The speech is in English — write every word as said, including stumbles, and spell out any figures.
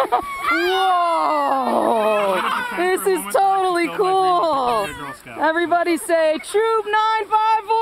Whoa! This is totally cool. Everybody say Troop nine five four.